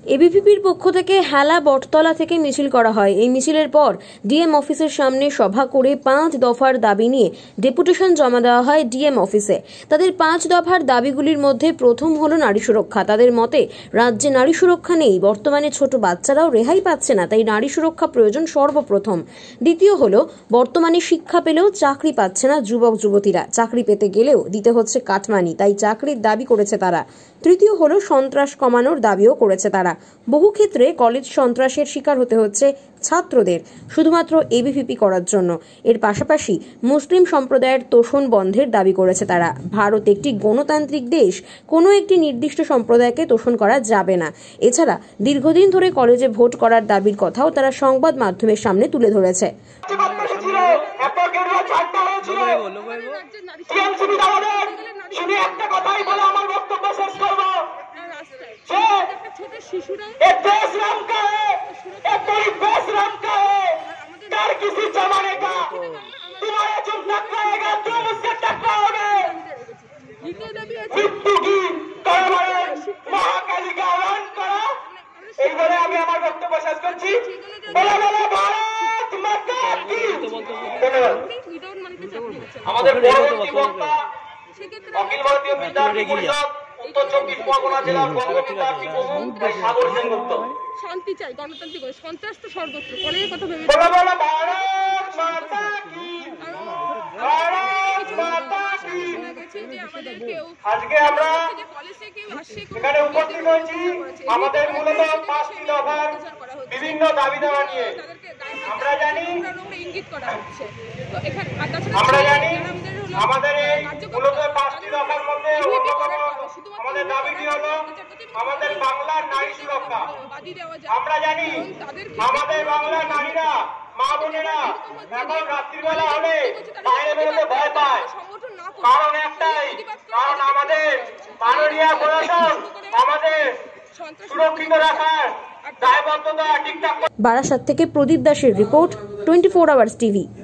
এবিভিপির পক্ষ থেকে হেলা বটতলা থেকে মিছিল করা হয়। এই মিছিলের পর ডিএম অফিসের সামনে সভা করে 5 দফার দাবি নিয়ে ডেপুটেশন জমা দেওয়া হয় ডিএম অফিসে। তাদের 5 দফার দাবিগুলির মধ্যে প্রথম হলো নারী সুরক্ষা। তাদের মতে রাজ্যে নারী সুরক্ষা নেই, বর্তমানে ছোট বাচ্চারাও রেহাই পাচ্ছে না, তাই নারী সুরক্ষা প্রয়োজন সর্বপ্রথম। দ্বিতীয় হলো বর্তমানে শিক্ষা পেলেও চাকরি পাচ্ছে না যুবক যুবতীরা, চাকরি পেতে গেলেও দিতে হচ্ছে কাটমানি, তাই চাকরির দাবি করেছে তারা। তৃতীয় হলো সন্ত্রাস কমানোর দাবিও করেছে তারা। বহু ক্ষেত্রে কলেজ সন্ত্রাসের শিকার হতে হচ্ছে ছাত্রদের শুধুমাত্র এবিভিপি করার জন্য। এর পাশাপাশি মুসলিম সম্প্রদায়ের তোষণ বন্ধের দাবি করেছে তারা। ভারত একটি গণতান্ত্রিক দেশ, কোনো একটি নির্দিষ্ট সম্প্রদায়কে তোষণ করা যাবে না। এছাড়া দীর্ঘদিন ধরে কলেজে ভোট করার দাবির কথাও তারা সংবাদ মাধ্যমের সামনে তুলে ধরেছে। किसी जमाने का तुम्हारा जो टकराएगा तुम उससे टकराओगे। मृत्यु की करवाएं महाकाली का आह्वान करो। এই বলে আমি আমার বক্তব্য শেষ করছি। বলে বলে ভারত মাতা কি। আমাদের পরবর্তী বক্তা অখিল ভারতীয় বিদ্যার্থী পরিষদ উত্তর 24 পরগনা জেলার বঙ্গ বিদ্যার্থী প্রমুখ সাগর সেনগুপ্ত। শান্তি চাই, গণতান্ত্রিক সন্ত্রাস তো সর্বত্র। পরের কথা ভেবে বলে বলে ভারত মাতা কি, ভারত মাতা কি। আজকে আমরা এখানে উপস্থিত হয়েছি আমাদের মূলত 5টি দফার বিভিন্ন দাবি দেওয়া নিয়ে। আমরা জানি আমাদের এই মূলত 5টি দফার মধ্যে অন্যতম আমাদের দাবিটি হলো আমাদের বাংলার নারী সুরক্ষা। আমরা জানি আমাদের বাংলার নারীরা, মা বোনেরা এখন রাত্রিবেলা হলে বাইরে বেরোতে ভয় পায়। কারণ একটাই, কারণ আমাদের মাননীয় প্রশাসন আমাদের সুরক্ষিত রাখার দায়বদ্ধতা ঠিকঠাক। বারাসাত থেকে প্রদীপ দাসের রিপোর্ট, 24 আওয়ার্স টিভি।